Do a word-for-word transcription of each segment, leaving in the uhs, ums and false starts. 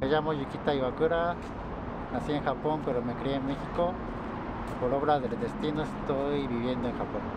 Me llamo Yukita Iwakura, nací en Japón pero me crié en México. Por obra del destino estoy viviendo en Japón.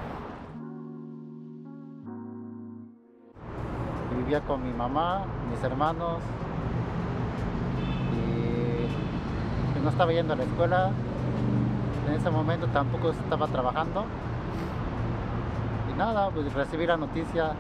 Vivía con mi mamá, mis hermanos y pues no estaba yendo a la escuela. En ese momento tampoco estaba trabajando. Y nada, pues recibí la noticia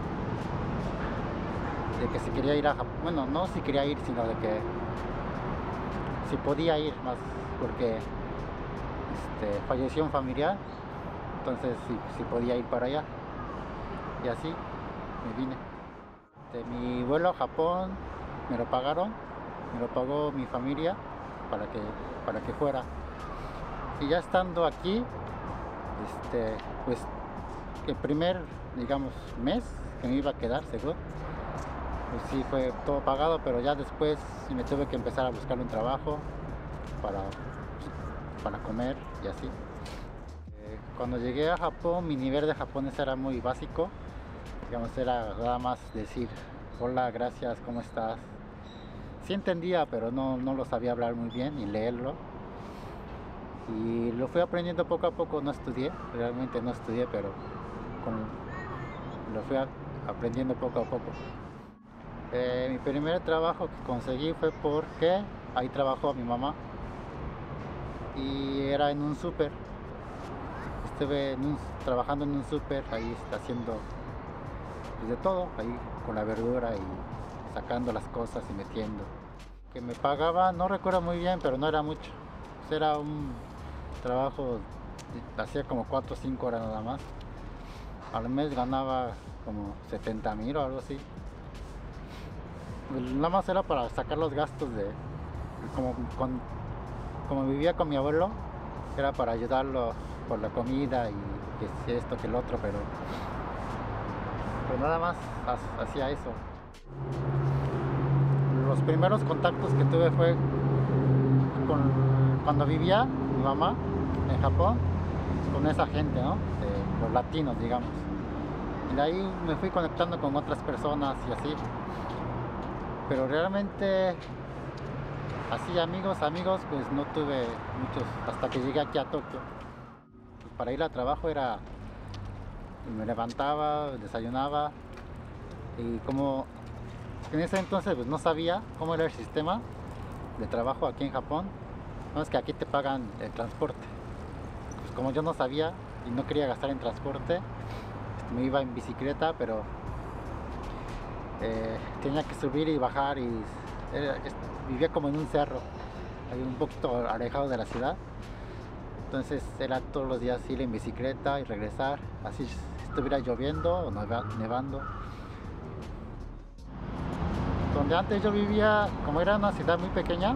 de que si quería ir a Japón. Bueno, no si quería ir, sino de que si podía ir más, porque este, falleció un familiar. Entonces si, si podía ir para allá. Y así me vine. De mi vuelo a Japón me lo pagaron, me lo pagó mi familia para que, para que fuera. Y ya estando aquí, este, pues el primer, digamos, mes que me iba a quedar, seguro, pues sí fue todo pagado, pero ya después me tuve que empezar a buscar un trabajo para, para comer y así. Eh, cuando llegué a Japón, mi nivel de japonés era muy básico. Digamos, era nada más decir hola, gracias, ¿cómo estás? Sí entendía, pero no, no lo sabía hablar muy bien ni leerlo. Y lo fui aprendiendo poco a poco, no estudié, realmente no estudié, pero con, lo fui a, aprendiendo poco a poco. Eh, mi primer trabajo que conseguí fue porque ahí trabajó mi mamá y era en un súper. Estuve en un, trabajando en un súper, ahí haciendo pues de todo, ahí con la verdura y sacando las cosas y metiendo. Que me pagaba, no recuerdo muy bien, pero no era mucho. Pues era un trabajo, hacía como cuatro o cinco horas nada más. Al mes ganaba como setenta mil o algo así. Nada más era para sacar los gastos de, como, con, como vivía con mi abuelo, era para ayudarlo por la comida y que esto, que el otro, pero Pero nada más hacía eso. Los primeros contactos que tuve fue con, cuando vivía mi mamá en Japón, con esa gente, ¿no? De los latinos, digamos. Y de ahí me fui conectando con otras personas y así. Pero realmente, así amigos, amigos, pues no tuve muchos hasta que llegué aquí a Tokio. Pues para ir al trabajo era... me levantaba, desayunaba y como en ese entonces pues no sabía cómo era el sistema de trabajo aquí en Japón. No es que aquí te pagan el transporte, pues como yo no sabía y no quería gastar en transporte, me iba en bicicleta, pero eh, tenía que subir y bajar y era, vivía como en un cerro, ahí un poquito alejado de la ciudad. Entonces era todos los días ir en bicicleta y regresar, así estuviera lloviendo o nevando. Donde antes yo vivía, como era una ciudad muy pequeña,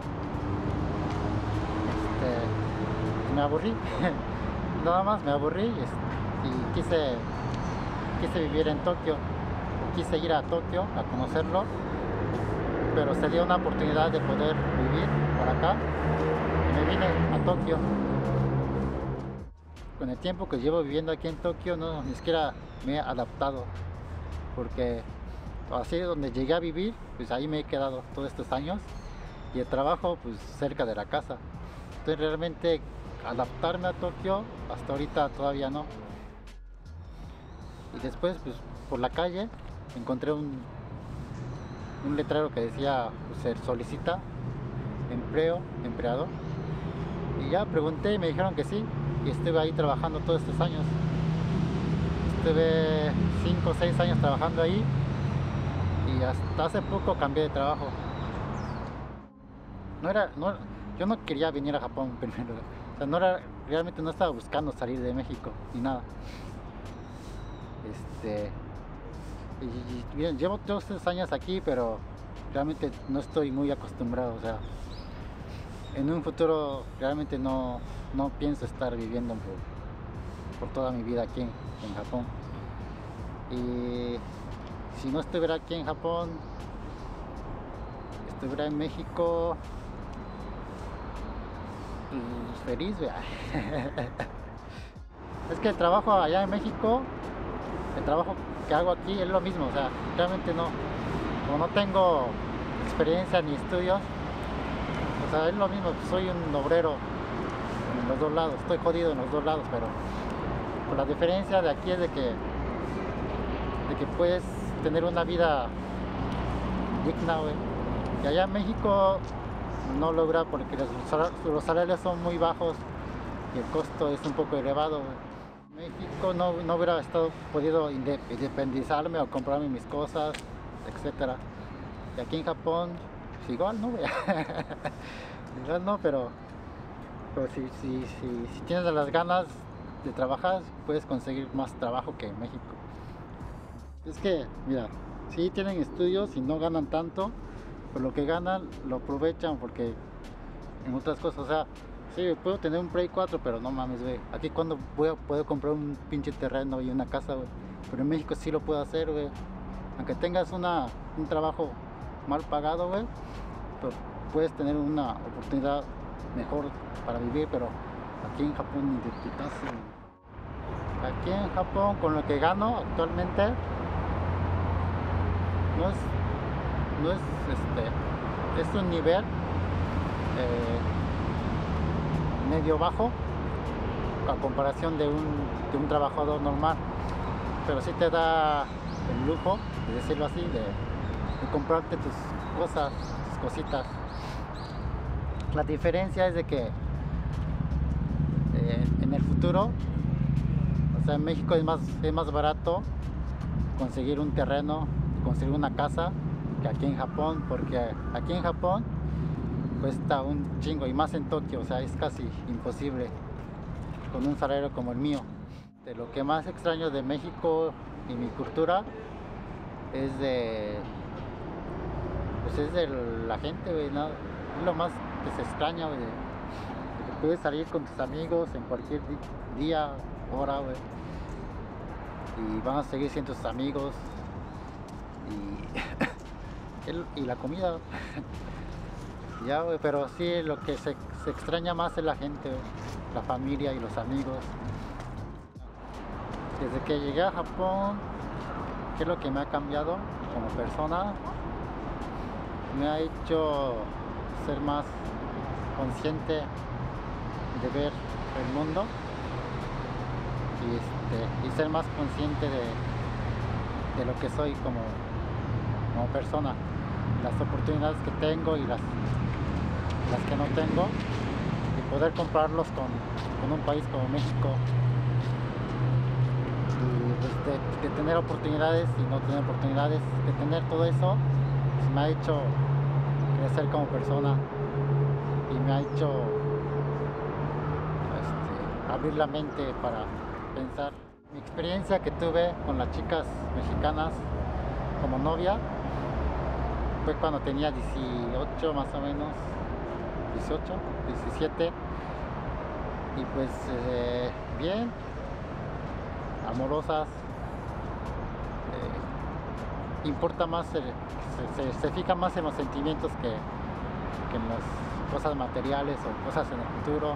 este, me aburrí. Nada más me aburrí y, y quise, quise vivir en Tokio. Quise ir a Tokio a conocerlo, pero se dio una oportunidad de poder vivir por acá y me vine a Tokio. Con el tiempo que llevo viviendo aquí en Tokio, no, ni siquiera me he adaptado, porque así donde llegué a vivir, pues ahí me he quedado todos estos años, y el trabajo pues cerca de la casa. Entonces realmente adaptarme a Tokio hasta ahorita todavía no. Y después pues por la calle encontré un, un letrero que decía pues, se solicita empleo, empleado, y ya pregunté y me dijeron que sí. Y estuve ahí trabajando todos estos años. Estuve cinco o seis años trabajando ahí y hasta hace poco cambié de trabajo. No era, no, yo no quería venir a Japón primero. O sea, no era, realmente no estaba buscando salir de México ni nada. Este, y, y, y llevo todos estos años aquí, pero realmente no estoy muy acostumbrado. O sea, en un futuro realmente no, no pienso estar viviendo por, por toda mi vida aquí en, en Japón. Y si no estuviera aquí en Japón, estuviera en México, pues, feliz, ¿verdad? Es que el trabajo allá en México, el trabajo que hago aquí es lo mismo. O sea, realmente no, como no tengo experiencia ni estudios, sea, es lo mismo, soy un obrero en los dos lados, estoy jodido en los dos lados, pero pues la diferencia de aquí es de que, de que puedes tener una vida digna, güey. Y allá en México no logra porque los, los salarios son muy bajos y el costo es un poco elevado, güey. México no, no hubiera estado podido independizarme o comprarme mis cosas, etcétera. Y aquí en Japón, pues igual no, güey. Igual no, pero, pero si, si, si, si tienes las ganas de trabajar, puedes conseguir más trabajo que en México. Es que, mira, sí tienen estudios y no ganan tanto, pero lo que ganan lo aprovechan porque en otras cosas, o sea, sí, puedo tener un Play cuatro, pero no mames, güey. Aquí cuando voy a poder comprar un pinche terreno y una casa, güey. Pero en México sí lo puedo hacer, güey. Aunque tengas una, un trabajo mal pagado, güey, pero puedes tener una oportunidad mejor para vivir, pero aquí en Japón ni de putazo, güey. Aquí en Japón, con lo que gano actualmente, no es, no es, este, es un nivel eh, medio bajo a comparación de un, de un trabajador normal, pero sí te da el lujo, de decirlo así, de, de comprarte tus cosas, tus cositas. La diferencia es de que eh, en el futuro, o sea, en México es más, es más barato conseguir un terreno, conseguir una casa que aquí en Japón, porque aquí en Japón cuesta un chingo, y más en Tokio, o sea, es casi imposible con un salario como el mío. De lo que más extraño de México y mi cultura es de, pues es de la gente, güey, ¿no? Es lo más que se extraña, güey, de, de que puedes salir con tus amigos en cualquier di día, hora, güey, y van a seguir siendo tus amigos, y, el, y la comida. Ya, güey, pero sí, lo que se, se extraña más es la gente, güey, la familia y los amigos. Desde que llegué a Japón, ¿qué es lo que me ha cambiado como persona? Me ha hecho ser más consciente de ver el mundo y, este, y ser más consciente de, de lo que soy como, como persona, las oportunidades que tengo y las las que no tengo, y poder comprarlos con, con un país como México, y pues de, de tener oportunidades y no tener oportunidades, de tener todo eso, pues me ha hecho crecer como persona y me ha hecho este, abrir la mente para pensar. Mi experiencia que tuve con las chicas mexicanas como novia fue cuando tenía dieciocho más o menos, dieciocho, diecisiete, y pues eh, bien, amorosas, eh, importa más, el, se, se, se fija más en los sentimientos que, que en las cosas materiales o cosas en el futuro.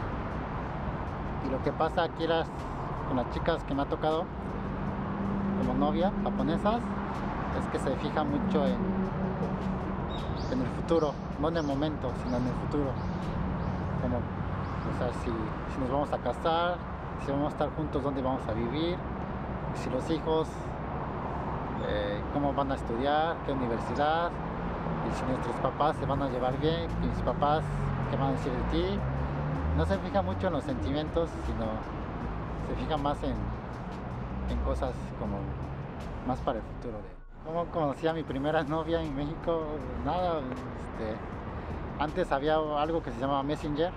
Y lo que pasa aquí las, con las chicas que me ha tocado como novia, japonesas, es que se fija mucho en, en el futuro, no en el momento, sino en el futuro. Como, o sea, si, si nos vamos a casar, si vamos a estar juntos, dónde vamos a vivir, si los hijos, eh, cómo van a estudiar, qué universidad, y si nuestros papás se van a llevar bien, y mis papás, qué van a decir de ti. No se fija mucho en los sentimientos, sino se fija más en, en cosas como más para el futuro. ¿Cómo conocí a mi primera novia en México? Nada, este, antes había algo que se llamaba Messenger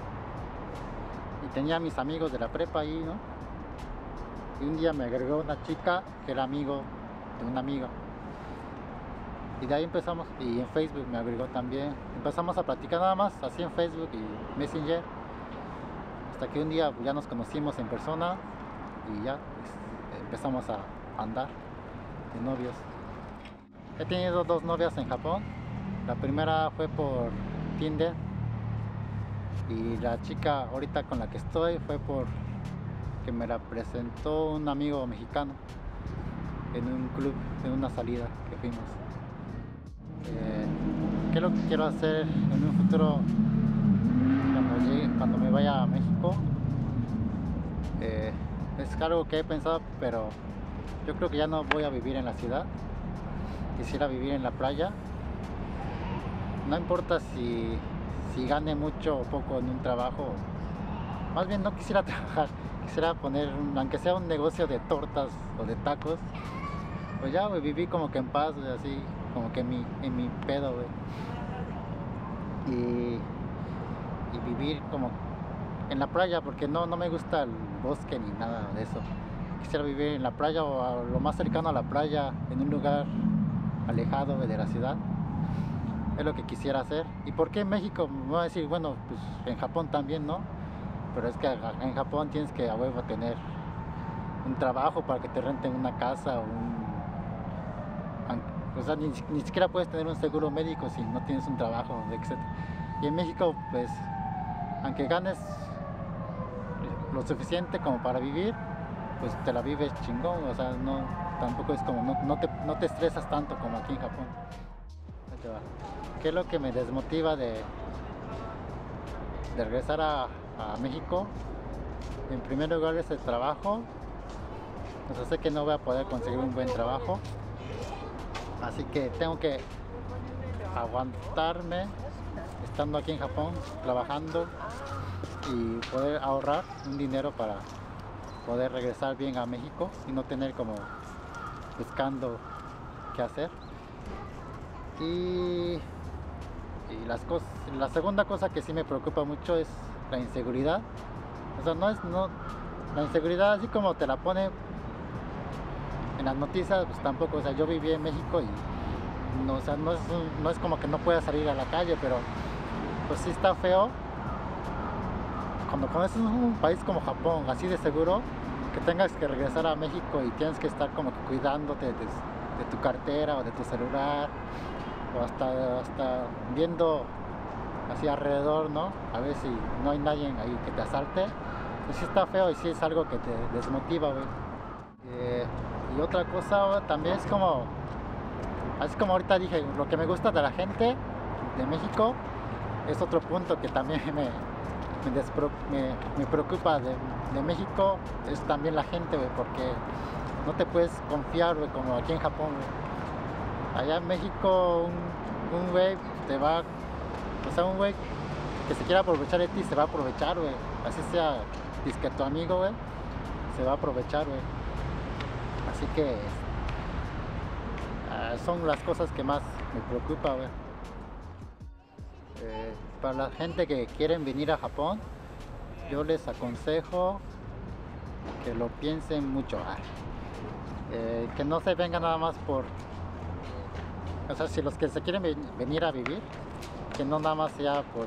y tenía a mis amigos de la prepa ahí, ¿no? Y un día me agregó una chica que era amigo de una amiga. Y de ahí empezamos, y en Facebook me agregó también. Empezamos a platicar nada más, así en Facebook y Messenger. Hasta que un día ya nos conocimos en persona y ya pues, empezamos a andar de novios. He tenido dos novias en Japón. La primera fue por Tinder y la chica ahorita con la que estoy fue por que me la presentó un amigo mexicano en un club, en una salida que fuimos. Eh, ¿qué es lo que quiero hacer en un futuro cuando, llegue, cuando me vaya a México? Eh, es algo que he pensado, pero yo creo que ya no voy a vivir en la ciudad. Quisiera vivir en la playa. No importa si, si gane mucho o poco en un trabajo. Más bien no quisiera trabajar. Quisiera poner, un, aunque sea un negocio de tortas o de tacos. Pues ya, güey, viví como que en paz, güey, así, como que en mi, en mi pedo, güey. Y, y vivir como en la playa, porque no, no me gusta el bosque ni nada de eso. Quisiera vivir en la playa o a lo más cercano a la playa, en un lugar alejado de la ciudad. Es lo que quisiera hacer. ¿Y por qué en México? Me voy a decir, bueno, pues en Japón también, ¿no? Pero es que en Japón tienes que a huevo tener un trabajo para que te renten una casa o un... O sea, ni, ni siquiera puedes tener un seguro médico si no tienes un trabajo, etcétera. Y en México, pues, aunque ganes lo suficiente como para vivir, pues te la vives chingón. O sea, no, tampoco es como, no, no, te, no te estresas tanto como aquí en Japón. ¿Qué es lo que me desmotiva de, de regresar a, a México? En primer lugar es el trabajo. O sea, sé que no voy a poder conseguir un buen trabajo, así que tengo que aguantarme estando aquí en Japón, trabajando, y poder ahorrar un dinero para poder regresar bien a México y no tener como buscando qué hacer. Y, y las cosas, la segunda cosa que sí me preocupa mucho es la inseguridad. O sea, no es no, la inseguridad así como te la pone en las noticias, pues tampoco. O sea, yo viví en México y no, o sea, no, es, no es como que no pueda salir a la calle, pero pues sí está feo cuando conoces un país como Japón, así de seguro, que tengas que regresar a México y tienes que estar como que cuidándote de, de tu cartera o de tu celular, o hasta, hasta viendo así alrededor, ¿no? A ver si no hay nadie ahí que te asalte. Pues sí está feo y sí es algo que te desmotiva, güey. Eh, y otra cosa también es como, así como ahorita dije, lo que me gusta de la gente de México es otro punto que también me, me, despro, me, me preocupa de, de México, es también la gente, güey, porque no te puedes confiar, güey, como aquí en Japón, güey. Allá en México un, un güey te va, o sea, un güey que se quiera aprovechar de ti se va a aprovechar, güey. Así sea, disque tu amigo, güey, se va a aprovechar, güey. Así que uh, son las cosas que más me preocupa, güey. Eh, para la gente que quieren venir a Japón, yo les aconsejo que lo piensen mucho. Ah, eh, que no se vengan nada más por... O sea, si los que se quieren venir a vivir, que no nada más sea por...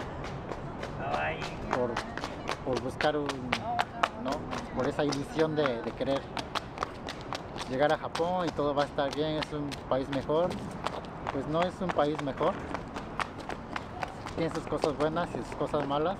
Por, por buscar un... ¿no? Por esa ilusión de, de querer llegar a Japón y todo va a estar bien, es un país mejor. Pues no es un país mejor. Tiene sus cosas buenas y sus cosas malas.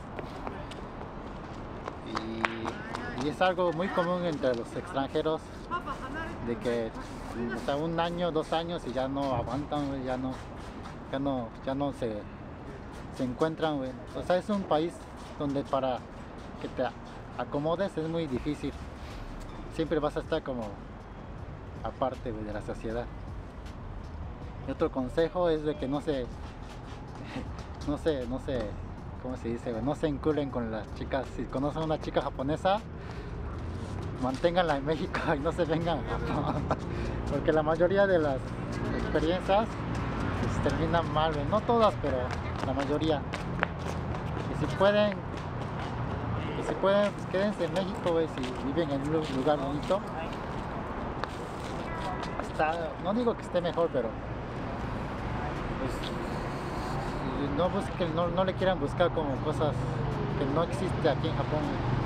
Y, y es algo muy común entre los extranjeros, de que, o sea, un año, dos años y ya no aguantan, ya no, ya no, ya no se, se encuentran, güey. O sea, es un país donde para que te acomodes es muy difícil. Siempre vas a estar como aparte, güey, de la sociedad. Y otro consejo es de que no se, no se, no se, ¿cómo se dice, güey? No se enculen con las chicas. Si conocen a una chica japonesa, manténganla en México y no se vengan a Japón. Porque la mayoría de las experiencias pues, terminan mal, güey. No todas, pero la mayoría. Y si pueden, y si pueden, pues quédense en México, güey, si viven en un lugar bonito. Hasta, no digo que esté mejor, pero pues, no busquen, no, no le quieran buscar como cosas que no existe aquí en Japón.